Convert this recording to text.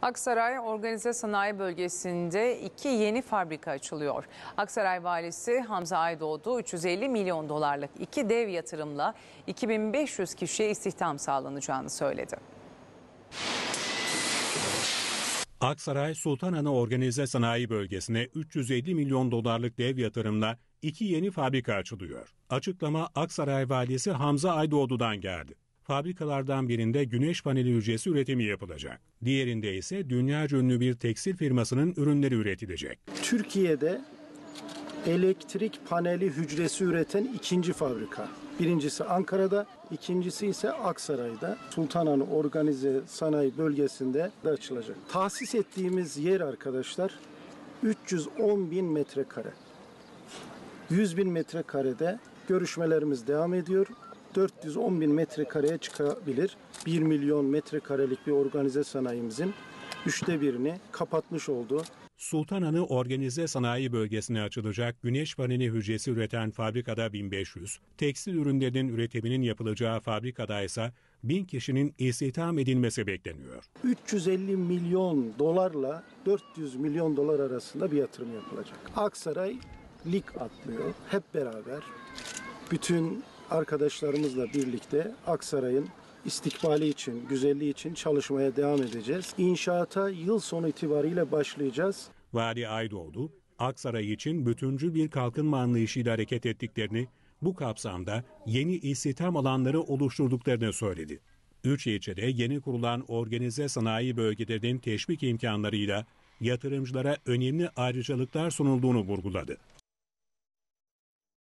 Aksaray Organize Sanayi Bölgesi'nde 2 yeni fabrika açılıyor. Aksaray Valisi Hamza Aydoğdu 350 milyon dolarlık 2 dev yatırımla 2500 kişiye istihdam sağlanacağını söyledi. Aksaray Sultanahmet Organize Sanayi Bölgesi'ne 350 milyon dolarlık dev yatırımla 2 yeni fabrika açılıyor. Açıklama Aksaray Valisi Hamza Aydoğdu'dan geldi. Fabrikalardan birinde güneş paneli hücresi üretimi yapılacak. Diğerinde ise dünyaca ünlü bir tekstil firmasının ürünleri üretilecek. Türkiye'de elektrik paneli hücresi üreten ikinci fabrika. Birincisi Ankara'da, ikincisi ise Aksaray'da. Sultanahmet Organize Sanayi Bölgesi'nde açılacak. Tahsis ettiğimiz yer arkadaşlar 310 bin metrekare. 100 bin metrekarede görüşmelerimiz devam ediyor. 410 bin metrekareye çıkabilir. 1 milyon metrekarelik bir organize sanayimizin 1/3'ünü kapatmış oldu. Sultanahmet Organize Sanayi Bölgesi'ne açılacak güneş paneli hücresi üreten fabrikada 1500, tekstil ürünlerinin üretiminin yapılacağı fabrikada ise 1000 kişinin istihdam edilmesi bekleniyor. 350 milyon dolarla 400 milyon dolar arasında bir yatırım yapılacak. Aksaray lig atlıyor. Hep beraber bütün arkadaşlarımızla birlikte Aksaray'ın istikbali için, güzelliği için çalışmaya devam edeceğiz. İnşaata yıl sonu itibariyle başlayacağız. Vali Aydoğdu, Aksaray için bütüncül bir kalkınma anlayışıyla hareket ettiklerini, bu kapsamda yeni istihdam alanları oluşturduklarını söyledi. 3 ilçede yeni kurulan organize sanayi bölgelerinin teşvik imkanlarıyla yatırımcılara önemli ayrıcalıklar sunulduğunu vurguladı.